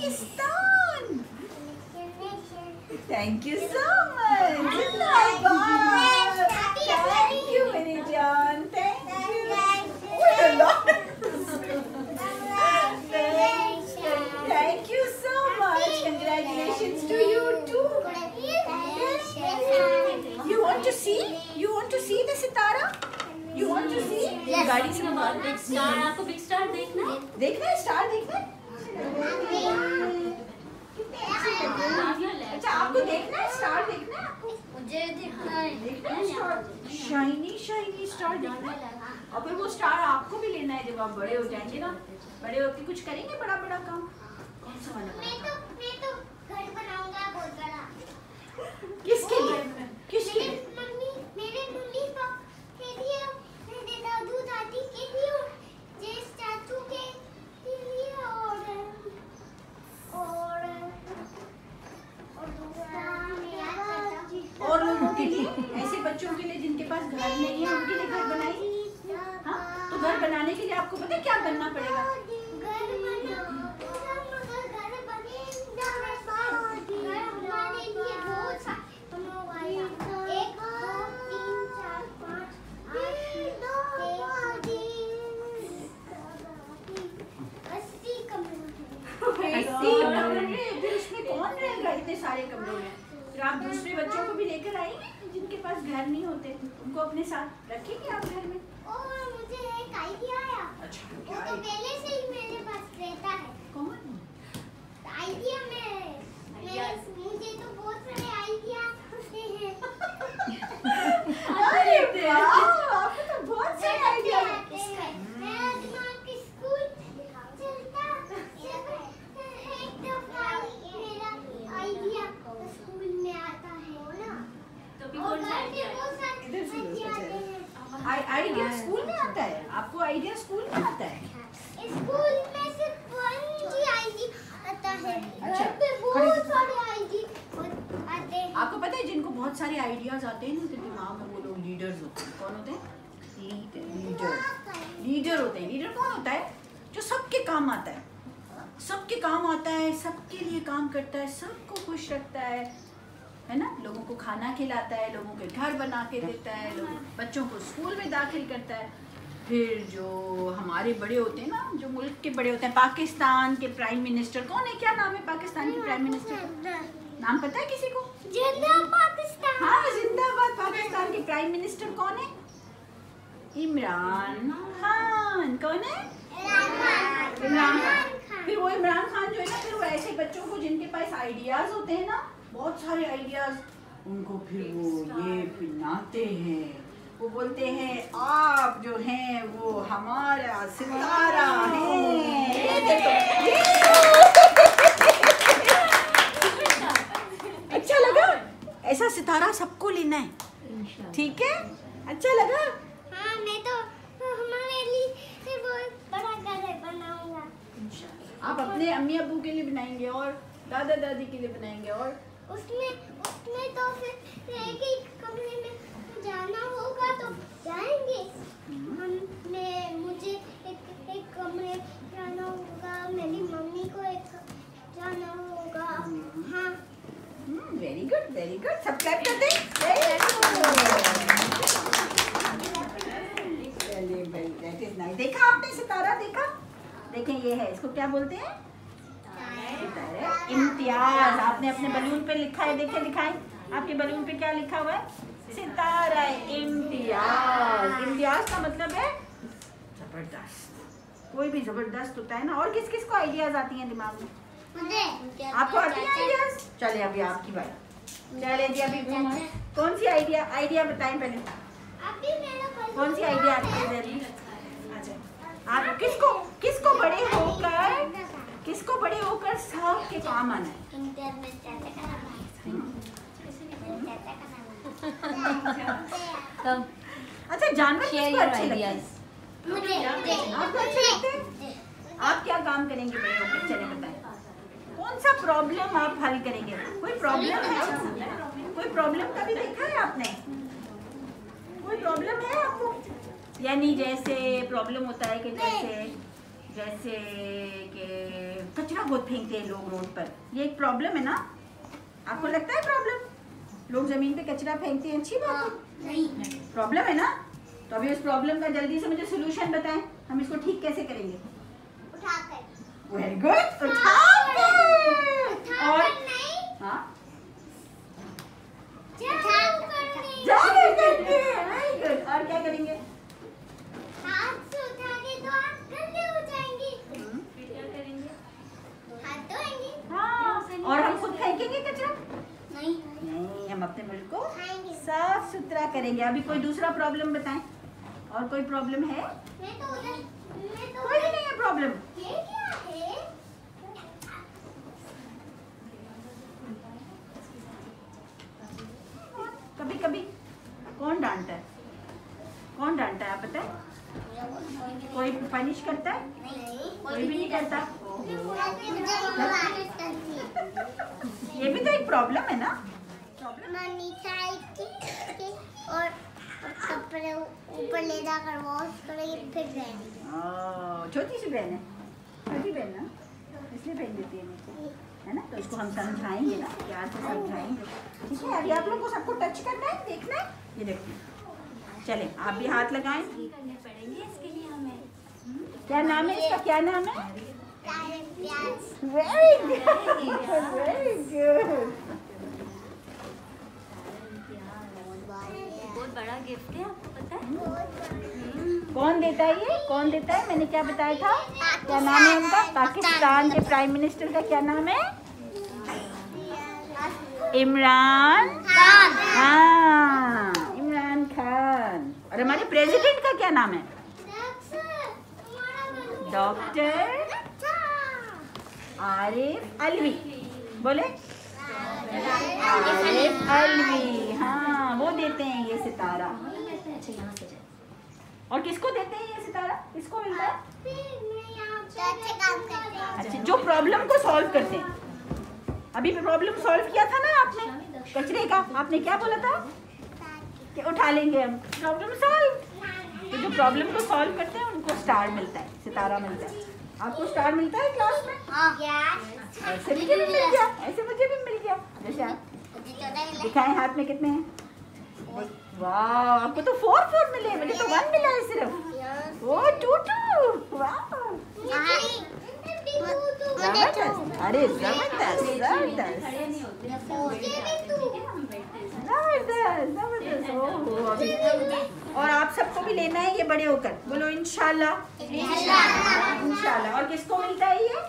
Pakistan. Thank you so much. जिंदाबाद। Thank you मेरी जान, thank you. Thank you so much. Congratulations to you too. You want to see? You want to see the सितारा? You want to see? Yes. गाड़ी से बाहर big star, आपको big star देखना है? देखना है, स्टार देखना है। अच्छा आपको देखना है, स्टार देखना है आपको? मुझे देखना है। देखना है स्टार, शाइनी शाइनी स्टार देखना है। और फिर वो स्टार आपको भी लेना है जब आप बड़े हो जाएंगे ना। बड़े होके कुछ करेंगे बड़ा बड़ा काम। कौन सा वाला? मैं तो घर बनाऊंगा बहुत बड़ा। किसके लिए? किसके लिए? मम्मी, मेरे मम्मी पापा के लिए, मेरे दादू दादी के लिए, जेस चाचू के लिए और लोगों के लिए, ऐसे बच्चों के लिए जिनके पास घर नहीं है उनके लिए घर बनाई। हाँ, तो घर बनाने के लिए आपको पता है क्या करना पड़ेगा? फिर उसमें कौन रहेगा इतने सारे कमरों में? फिर आप दूसरे बच्चों को भी लेकर आएंगे जिनके पास घर नहीं होते, उनको अपने साथ रखेंगे आप घर में? मुझे एक आइडिया आया। अच्छा, वो तो पहले से ही मेरे पास रहता है। कौन आइडिया में मुझे तो बहुत सारे आइडिया होते हैं। अरे वाह, आपको तो बहुत सारे आइडिया हैं। मेरा दिमाग स्कूल चलता एक दफा मेरा आइडिया स्कूल में आता है ना, तो भी कौन सा आइडिया है? आइडिया स्कूल में आता है? आपको आइडिया स्कूल में आता है? स्कूल में सिर्फ वन ही आइडिया आता है। अच्छा, घर पे बहुत सारे आइडिया आते हैं। आपको पता है जिनको बहुत सारे आइडियाज आते हैं ना तो दिमाग में वो लोग लीडर्स होते हैं। कौन होते हैं? लीडर होते हैं। लीडर कौन होता है? जो सबके काम आता है, सबके काम आता है, सबके लिए काम करता है, सबको खुश रखता है ना? लोगों को खाना खिलाता है, लोगों के घर बना के देता है, बच्चों को स्कूल में दाखिल करता है। फिर जो हमारे बड़े होते हैं ना, जो मुल्क के बड़े होते हैं, पाकिस्तान के प्राइम मिनिस्टर कौन है? क्या नाम है पाकिस्तान के प्राइम मिनिस्टर का? नाम पता है किसी को? जिंदाबाद पाकिस्तान। हाँ, जिंदाबाद पाकिस्तान के प्राइम मिनिस्टर कौन है? इमरान खान। कौन है? इमरान खान। फिर वो इमरान खान जो है ना, फिर वो ऐसे बच्चों को जिनके पास आइडियाज होते हैं ना, बहुत सारे आइडियाज, उनको फिर वो ये पिलाते हैं। वो बोलते हैं आप जो हैं वो हमारा सितारा है। अच्छा लगा? ऐसा सितारा सबको लेना है, ठीक है? अच्छा लगा? हाँ, मैं तो हमारे लिए बहुत बड़ा घर बनाऊंगा। आप अपने अम्मी अब्बू के लिए बनाएंगे और दादा दादी के लिए बनाएंगे और उसमें तो फिर एक ही कमरे में जाना होगा तो जाएंगे। मुझे एक कमरे जाना होगा, मेरी मम्मी को एक जाना होगा। हाँ, very good, very good. Subscribe कर दें। देखा आपने सितारा? देखा? देखें ये है, इसको क्या बोलते हैं? इम्तियाज। आपने अपने बलून पे लिखा है, देखे दिखाएं आपके बलून पे क्या लिखा हुआ है? सितारा इम्तियाज। इम्तियाज का मतलब है जबरदस्त। कोई भी जबरदस्त होता है ना। और किस किस को आइडियाज आती हैं दिमाग में? आपको आती है आइडियाज? चले अभी आपकी बात। चले जी, अभी कौन सी आइडिया बताएं पहले। कौन सी आइडिया आती है? आप किसको बड़े होकर सबके काम आना है? अच्छा, जानवर किसको अच्छे लगते हैं? आपको अच्छे लगते हैं? आप क्या काम करेंगे बड़े होकर? चले बताएं। कौन सा प्रॉब्लम आप हल करेंगे? कोई प्रॉब्लम है? कोई प्रॉब्लम कभी देखा है आपने? कोई प्रॉब्लम है आपको? यानी जैसे प्रॉब्लम होता है कि जैसे जैसे कि कचरा बहुत फेंकते हैं लोग रोड पर, ये एक प्रॉब्लम है ना? आपको लगता है प्रॉब्लम? लोग जमीन पे कचरा फेंकते हैं, अच्छी बात है? नहीं। प्रॉब्लम है ना? तो अभी उस प्रॉब्लम का जल्दी से मुझे सोल्यूशन बताएं, हम इसको ठीक कैसे करेंगे? उठाकर। वेरी गुड, उठाकर। और नहीं। हाँ, उठाकर करके, वेरी गुड। और क्या करेंगे? हाथ से उठा के तो हाथ गंदे हो जाएंगे। फिर क्या करेंगे? हाथ धोएंगे। हाँ, और हम खुद फेंकेंगे कचरा? नहीं। नहीं, हम अपने मुल्क को खाएंगे। साफ सुथरा करेंगे। अभी कोई दूसरा प्रॉब्लम बताएं, और कोई प्रॉब्लम है? कोई भी नहीं है प्रॉब्लम। ये क्या है? कभी कभी कौन डांटता है? कौन डांटता है आप बताएं? कोई पनिश करता है? नहीं। कोई भी नहीं करता। मुझे ये भी तो एक प्रॉब्लम है ना? प्रॉब्लम मनी चाहिए और कपड़े ऊपर ले जाकर वॉश करेंगे फिर पहनेंगे। छोटी सी बहन है, छोटी बहन ना, इसलिए पहन देती है नीचे, है ना? तो इसको हम समझाएंगे ना, प्यार से समझाएंगे। ठीक है, अभी आप लोगों को सबको टच करना है, देखना है। ये देखो, चलें आप भी हाथ लगाएं। करने पड़ेंगे इसके लिए हमें। क्या नाम है इसका? क्या नाम है? प्याज। Very good, very good. बहुत बड़ा गिफ्ट है, आपको पता है? कौन देता है ये? कौन देता है? मैंने क्या बताया था? क्या नाम है उनका? पाकिस्तान के प्राइम मिनिस्टर का क्या नाम है? इमरान खान। हाँ, इमरान खान। और हमारे प्रेसिडेंट का क्या नाम है? डॉक्टर आरिफ अलवी। बोले आरिफ अलवी। हाँ, वो देते हैं ये सितारा। और किसको देते हैं ये सितारा? किसको मिलता है? अच्छे काम करते हैं। अच्छा, जो प्रॉब्लम को सॉल्व करते हैं। अभी प्रॉब्लम सॉल्व किया था ना आपने, कचरे का। आपने क्या बोला था? कि उठा लेंगे हम, प्रॉब्लम सॉल्व। तो जो प्रॉब्लम को सॉल्व करते हैं उनको स्टार मिलता है, सितारा मिलता है। आपको स्टार मिलता है क्लास में? ऐसे मुझे भी मिल गया, ऐसे मुझे भी मिल गया। जैसे आप दिखाएं, हाथ में कितने हैं? वाह, आपको तो 4 मिले, मुझे तो 1 मिला है सिर्फ। ओ 2 वाह, जबरदस्त। अरे जबरदस्त, जबरदस्त, खड़े नहीं होते, जबरदस्त, जबरदस्त। ओहो, अभी और आप सबको भी लेना है ये बड़े होकर। बोलो इंशाल्लाह, इंशाल्लाह। और किसको मिलता है ये?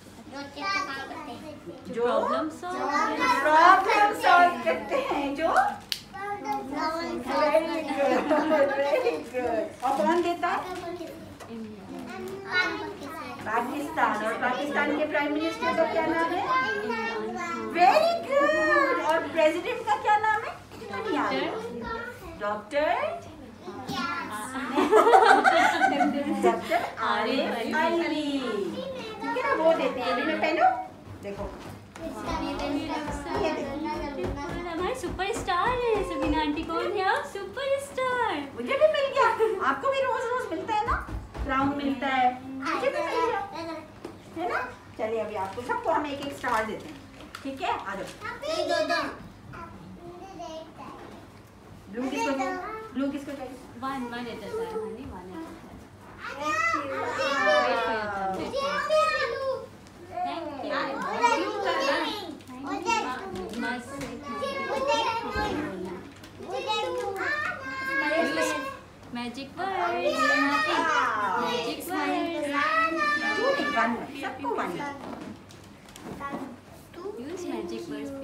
जो प्रॉब्लम सॉल्व करते हैं, जो वेरी गुड, वेरी गुड। और कौन देता है? पाकिस्तान। और पाकिस्तान के प्राइम मिनिस्टर का क्या नाम है? Very good. और प्रेसिडेंट का क्या नाम है? Doctor doctor Arif Alvi. ठीक है ना, वो देते हैं। अभी मैं पहनूं, देखो हमारे सुपरस्टार है सबीना आंटी। कौन है आप? सुपरस्टार। मुझे भी मिल गया। आपको भी रोज रोज मिलता है ना, क्राउन मिलता है, मुझे भी मिल गया, है ना? चलिए अभी आपको सबको हम एक एक स्टार देते हैं। ठीक है, आ जाओ। ब्लू किसको चाहिए? ब्लू किसको चाहिए? One at a time, honey, one magic word, magic word, सबको वन। Use magic word.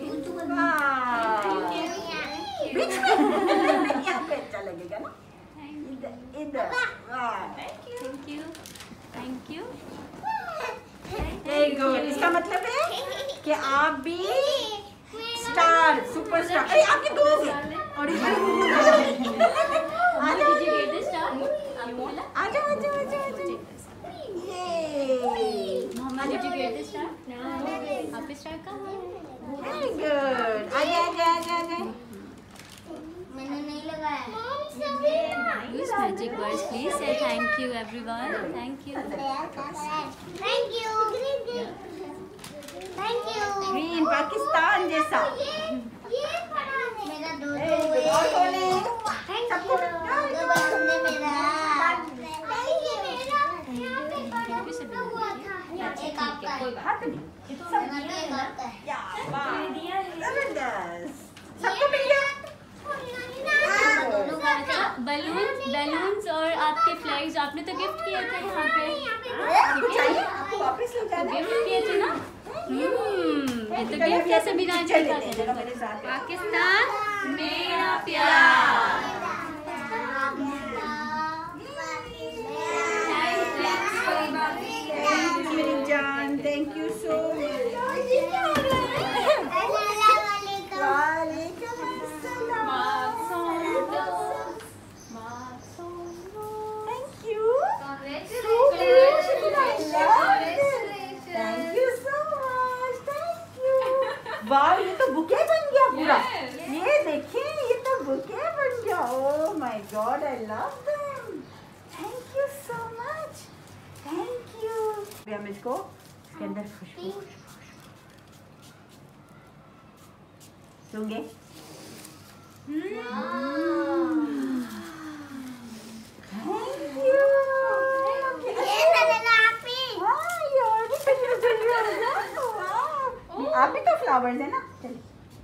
बीच में यहाँ पे अच्छा लगेगा ना, इधर। Thank you, thank you. Very good. इसका मतलब है कि आप भी स्टार, सुपरस्टार। अरे आपके दो हो गए। और Did you get this star? आपको मिला? आजा आजा आजा आजा। Mohammed, did you get this star? आप स्टार कहाँ है? Very good. आजा आजा आजा आजा। मैंने नहीं लगाया। use magic words. Please say thank you, everyone. Thank you. Thank you. Thank you. Green Pakistan जैसा। ये पढ़ा है। मेरा दो और कौन है? सबको तुमने मेरा यहाँ पे पढ़ा हुआ था। एक आपका है। हाथ नहीं। या वाह। जबरदस्त। सबको मिल गया। बलून्स और आपके फ्लैग्स आपने तो गिफ्ट किए थे यहाँ पे। आपको चाहिए? आपको वापस ले जाना है? गिफ्ट किए थे ना? ये तो गिफ्ट कैसे बिना मेरे साथ पाकिस्तान मेरा प्यार। जान थैंक यू सो मच। वाह ये तो बुके बन गया पूरा। ये देखिए ये तो बुके बन गया। Oh my god I love them. Thank you so much. Thank you. हम इसको इसके अंदर खुशबू सूंघे। आप भी तो फ्लावर्स है ना। चलिए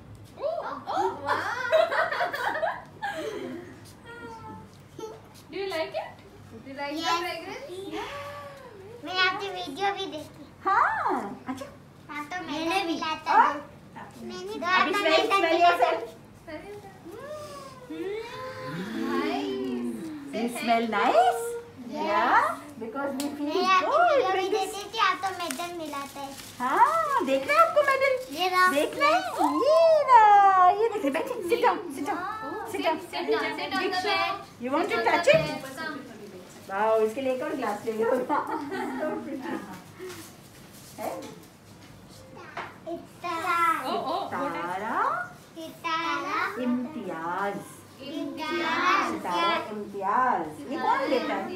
Do you like it? Do you like the fragrance? मैं आपकी वीडियो भी देखी। हाँ अच्छा हाँ तो मैंने भी लाता और? हूँ। मैंने अभी smell yourself. You smell nice? Yeah, because we feel मैं आपकी good. वीडियो भी with this. देखी थी। आप तो मेडल मिलाते हैं। हाँ देख रहे हैं आपको मेडल। ये रहा। देख रहे हैं ये देखिए बैठे sit down sit down sit down Sit on the bed. you want to touch it wow इसके लिए एक और ग्लास ले लो इतारा तारा इतारा इम्तियाज इम्तियाज तारा इम्तियाज ये कौन देता है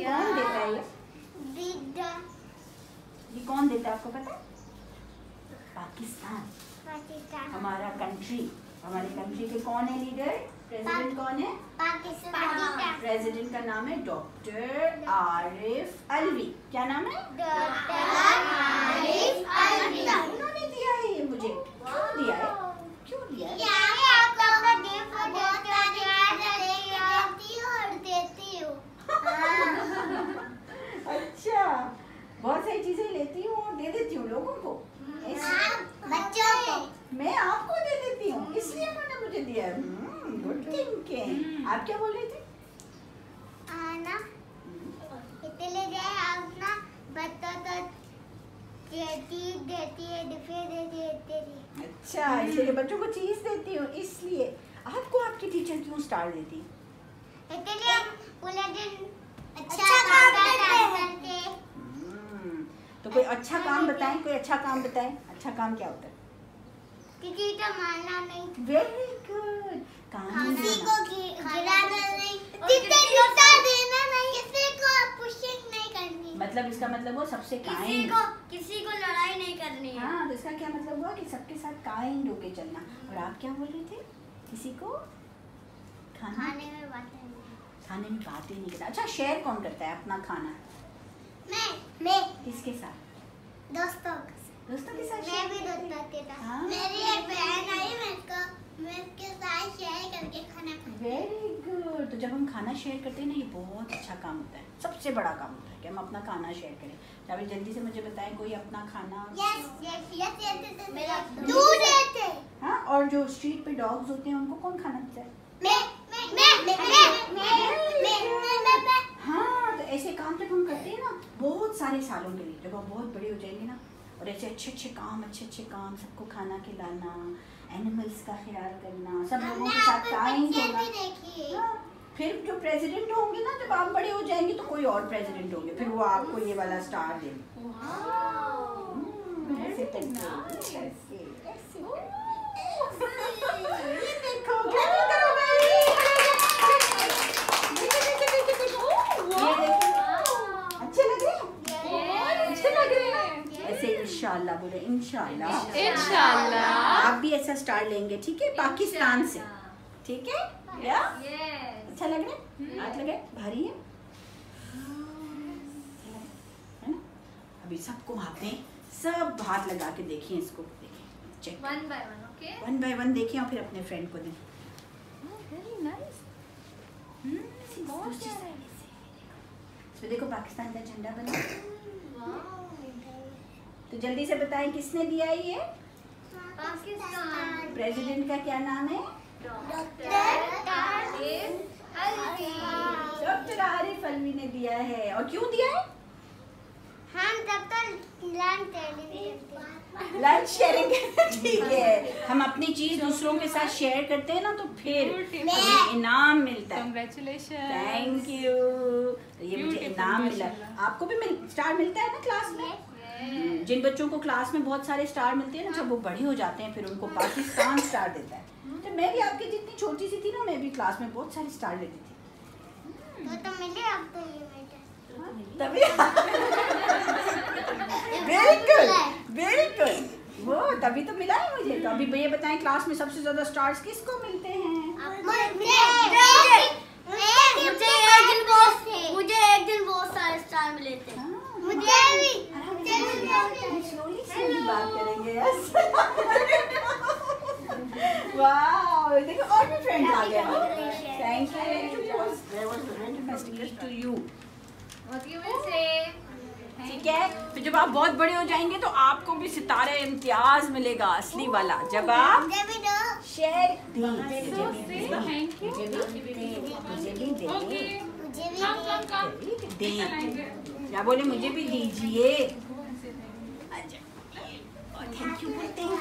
ये कौन देता है आपको पता है पाकिस्तान हमारा कंट्री हमारी कंट्री के कौन है लीडर प्रेसिडेंट कौन है पाकिस्तान प्रेसिडेंट का नाम है डॉक्टर आरिफ अलवी क्या नाम है डॉक्टर आरिफ अलवी उन्होंने दिया है ये मुझे क्यों दिया है अच्छा बहुत सारी चीजें लेती हूँ और दे देती हूँ लोगों को बच्चों को मैं आपको दे देती हूँ इसलिए उन्होंने मुझे दिया गुड थिंकिंग आप क्या बोल रहे थे ना इतने जाए आप ना बच्चों तो देती है डिफे देती है अच्छा इसलिए बच्चों को चीज देती हूँ इसलिए आपको आपकी टीचर क्यों स्टार देती इसलिए हम पूरे दिन अच्छा काम करते हैं तो कोई अच्छा काम बताएं कोई अच्छा काम बताएं अच्छा काम क्या होता है किसी को मारना नहीं वेरी गुड किसी को गिराना नहीं किसी को देना नहीं किसी को पुशिंग नहीं करनी मतलब इसका मतलब वो सबसे काइंड किसी को लड़ाई नहीं करनी है हाँ तो इसका क्या मतलब हुआ कि सबके साथ काइंड होके चलना और आप क्या बोल रहे थे किसी को खाने में बातें नहीं करता अच्छा शेयर कौन करता है अपना खाना मैं किसके साथ दोस्तों के साथ मैं भी दोस्तों के साथ हाँ। मेरी एक बहन आई मैं उसके साथ शेयर करके खाना खाती वेरी गुड तो जब हम खाना शेयर करते हैं ना ये बहुत अच्छा काम होता है सबसे बड़ा काम होता है कि हम अपना खाना शेयर करें चाहे जल्दी से मुझे बताएं कोई अपना खाना मेरा दूध देते हाँ और जो स्ट्रीट पे डॉग्स होते हैं उनको कौन खाना देता है हाँ तो ऐसे काम जब हम करते हैं ना बहुत सारे सालों के लिए जब हम बहुत बड़े हो जाएंगे ना और ऐसे अच्छे अच्छे काम सबको खाना खिलाना एनिमल्स का ख्याल करना सब लोगों के साथ काइंड होना हाँ, फिर जो प्रेसिडेंट होंगे ना जब आप बड़े हो जाएंगे तो कोई और प्रेसिडेंट होंगे फिर वो आपको ये वाला स्टार देंगे ऐसे करके देखो क्या करोगे माशाल्लाह। आप भी ऐसा स्टार लेंगे, ठीक है, पाकिस्तान से, ठीक है? या अच्छा लग रहा है? हाथ लगे, भारी है ना? अभी सबको हाथ में, सब हाथ लगा के देखिए इसको, देखिए, चेक 1 by 1, ओके? 1 by 1 देखिए और फिर अपने फ्रेंड को दें। Very nice. इसमें देखो पाकिस्तान का झंडा बना। तो जल्दी से बताएं किसने दिया ये? पाकिस्तान। प्रेसिडेंट का क्या नाम है? डॉक्टर डॉक्टर आरिफ अलवी ने दिया है। और क्यों दिया है? हम तब तक लंच शेयरिंग, ठीक है, हम अपनी चीज दूसरों के साथ शेयर करते हैं ना, तो फिर हमें इनाम मिलता है। Congratulations. Thank you. तो ये मुझे इनाम मिला। आपको भी स्टार मिलता है ना क्लास में? जिन बच्चों को क्लास में बहुत सारे स्टार मिलते हैं ना, जब वो बड़े हो जाते हैं फिर उनको पाकिस्तान स्टार देता है। तो मैं भी आपकी जितनी छोटी सी थी ना, मैं भी क्लास में बहुत सारे स्टार लेती थी। तो मिले आपको ये तभी बिल्कुल बिल्कुल, वो तभी तो मिला है मुझे। तो अभी ये बताएं क्लास में सबसे ज्यादा स्टार्स किसको मिलते हैं? मुझे एक दिन बहुत सारे स्टार मिले थे। मुझे भी स्लोली बात करेंगे। वाह, देखो और भी फ्रेंड्स आ गए। Thank you to you. ठीक है, तो जब आप बहुत बड़े हो जाएंगे तो आपको भी सितारे इम्तियाज मिलेगा, असली वाला, जब आप शेयर Thank you. क्या बोले, मुझे भी दीजिए। थैंक यू बोलते हैं।